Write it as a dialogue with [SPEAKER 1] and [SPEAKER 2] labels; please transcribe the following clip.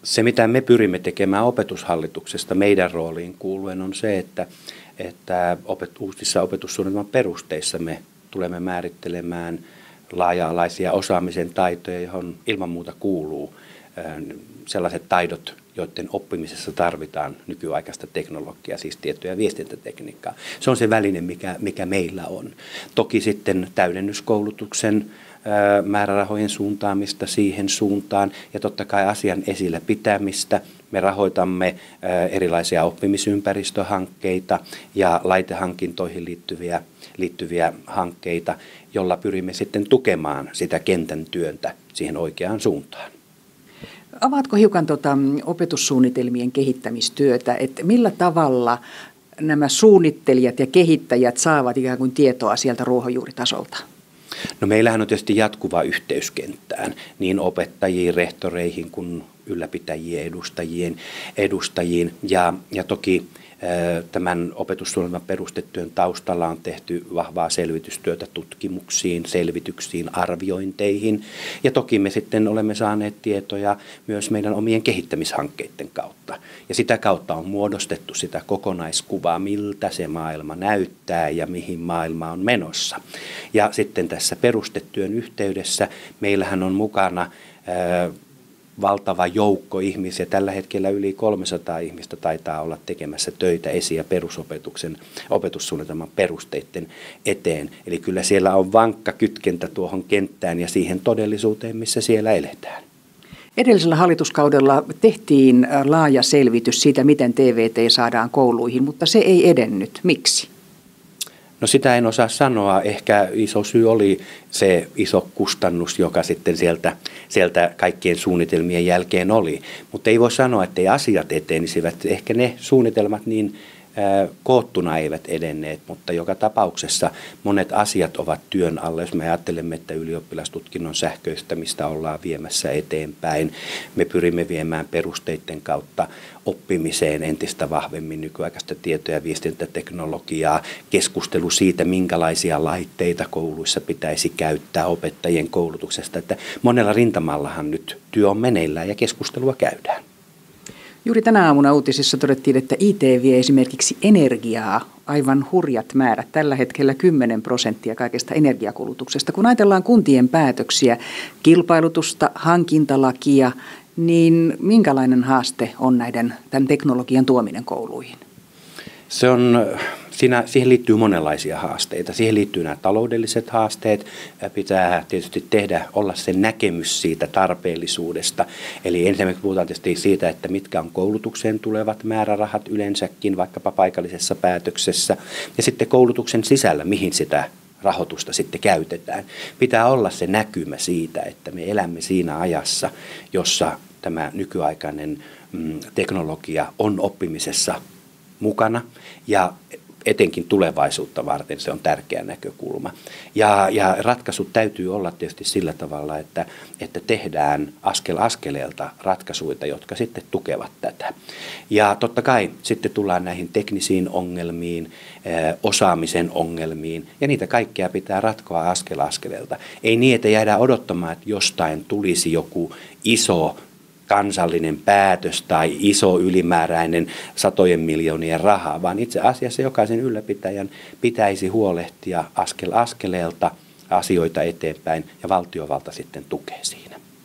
[SPEAKER 1] Se, mitä me pyrimme tekemään Opetushallituksesta meidän rooliin kuuluen, on se, että uusissa opetussuunnitelman perusteissa me tulemme määrittelemään laaja-alaisia osaamisen taitoja, johon ilman muuta kuuluu sellaiset taidot, joiden oppimisessa tarvitaan nykyaikaista teknologiaa, siis tieto- ja viestintätekniikkaa. Se on se väline, mikä meillä on. Toki sitten täydennyskoulutuksen määrärahojen suuntaamista siihen suuntaan ja totta kai asian esillä pitämistä. Me rahoitamme erilaisia oppimisympäristöhankkeita ja laitehankintoihin liittyviä hankkeita, jolla pyrimme sitten tukemaan sitä kentän työntä siihen oikeaan suuntaan.
[SPEAKER 2] Avaatko hiukan opetussuunnitelmien kehittämistyötä, että millä tavalla nämä suunnittelijat ja kehittäjät saavat ikään kuin tietoa sieltä ruohonjuuritasolta?
[SPEAKER 1] No meillähän on tietysti jatkuva yhteys kenttään, niin opettajiin, rehtoreihin kuin ylläpitäjien edustajiin ja toki tämän opetussuunnitelman perustetyön taustalla on tehty vahvaa selvitystyötä tutkimuksiin, selvityksiin, arviointeihin. Ja toki me sitten olemme saaneet tietoja myös meidän omien kehittämishankkeiden kautta. Ja sitä kautta on muodostettu sitä kokonaiskuvaa, miltä se maailma näyttää ja mihin maailma on menossa. Ja sitten tässä perustetyön yhteydessä meillähän on mukana valtava joukko ihmisiä. Tällä hetkellä yli 300 ihmistä taitaa olla tekemässä töitä esi- ja perusopetuksen opetussuunnitelman perusteiden eteen. Eli kyllä siellä on vankka kytkentä tuohon kenttään ja siihen todellisuuteen, missä siellä eletään.
[SPEAKER 2] Edellisellä hallituskaudella tehtiin laaja selvitys siitä, miten TVT saadaan kouluihin, mutta se ei edennyt. Miksi?
[SPEAKER 1] No sitä en osaa sanoa. Ehkä iso syy oli se iso kustannus, joka sitten sieltä kaikkien suunnitelmien jälkeen oli. Mutta ei voi sanoa, että ei asiat etenisivät. Ehkä ne suunnitelmat niin koottuna eivät edenneet, mutta joka tapauksessa monet asiat ovat työn alla. Jos me ajattelemme, että ylioppilastutkinnon sähköistämistä ollaan viemässä eteenpäin, me pyrimme viemään perusteiden kautta oppimiseen entistä vahvemmin nykyaikaista tieto- ja viestintäteknologiaa, keskustelu siitä, minkälaisia laitteita kouluissa pitäisi käyttää opettajien koulutuksesta. Että monella rintamallahan nyt työ on meneillään ja keskustelua käydään.
[SPEAKER 2] Juuri tänä aamuna uutisissa todettiin, että IT vie esimerkiksi energiaa aivan hurjat määrät. Tällä hetkellä 10% kaikesta energiakulutuksesta. Kun ajatellaan kuntien päätöksiä, kilpailutusta, hankintalakia, niin minkälainen haaste on tämän teknologian tuominen kouluihin?
[SPEAKER 1] Siihen liittyy monenlaisia haasteita. Siihen liittyy nämä taloudelliset haasteet. Pitää tietysti olla se näkemys siitä tarpeellisuudesta. Eli ensinnäkin puhutaan tietysti siitä, että mitkä on koulutukseen tulevat määrärahat yleensäkin, vaikkapa paikallisessa päätöksessä. Ja sitten koulutuksen sisällä, mihin sitä rahoitusta sitten käytetään. Pitää olla se näkymä siitä, että me elämme siinä ajassa, jossa tämä nykyaikainen teknologia on oppimisessa mukana ja etenkin tulevaisuutta varten se on tärkeä näkökulma. Ja ratkaisut täytyy olla tietysti sillä tavalla, että tehdään askel askeleelta ratkaisuja, jotka sitten tukevat tätä. Ja totta kai sitten tullaan näihin teknisiin ongelmiin, osaamisen ongelmiin, ja niitä kaikkea pitää ratkoa askel askeleelta. Ei niin, että jäädään odottamaan, että jostain tulisi joku iso kansallinen päätös tai iso ylimääräinen satojen miljoonien rahaa, vaan itse asiassa jokaisen ylläpitäjän pitäisi huolehtia askel askeleelta asioita eteenpäin ja valtiovalta sitten tukee siinä.